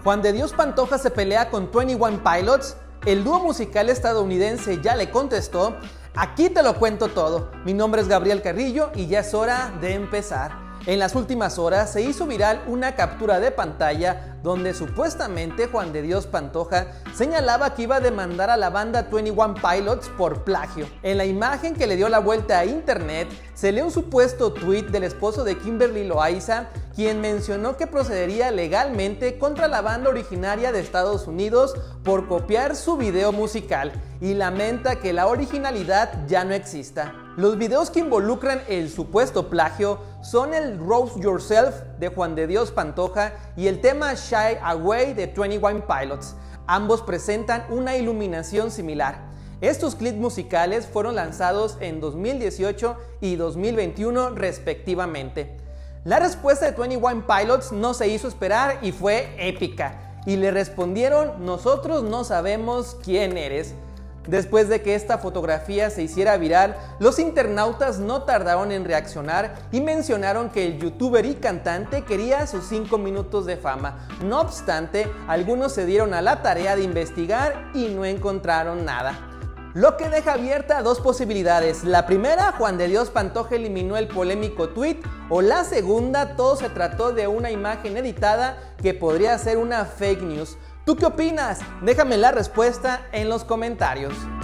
Juan de Dios Pantoja se pelea con 21 Pilots, el dúo musical estadounidense ya le contestó. Aquí te lo cuento todo. Mi nombre es Gabriel Carrillo y ya es hora de empezar. En las últimas horas se hizo viral una captura de pantalla donde supuestamente Juan de Dios Pantoja señalaba que iba a demandar a la banda 21 Pilots por plagio. En la imagen que le dio la vuelta a internet se lee un supuesto tweet del esposo de Kimberly Loaiza, quien mencionó que procedería legalmente contra la banda originaria de Estados Unidos por copiar su video musical y lamenta que la originalidad ya no exista. Los videos que involucran el supuesto plagio son el Roast Yourself de Juan de Dios Pantoja y el tema Shy Away de 21 Pilots. Ambos presentan una iluminación similar. Estos clips musicales fueron lanzados en 2018 y 2021 respectivamente. La respuesta de 21 Pilots no se hizo esperar y fue épica. Y le respondieron: nosotros no sabemos quién eres. Después de que esta fotografía se hiciera viral, los internautas no tardaron en reaccionar y mencionaron que el youtuber y cantante quería sus 5 minutos de fama. No obstante, algunos se dieron a la tarea de investigar y no encontraron nada. Lo que deja abierta dos posibilidades. La primera, Juan de Dios Pantoja eliminó el polémico tweet, o la segunda, todo se trató de una imagen editada que podría ser una fake news. ¿Tú qué opinas? Déjame la respuesta en los comentarios.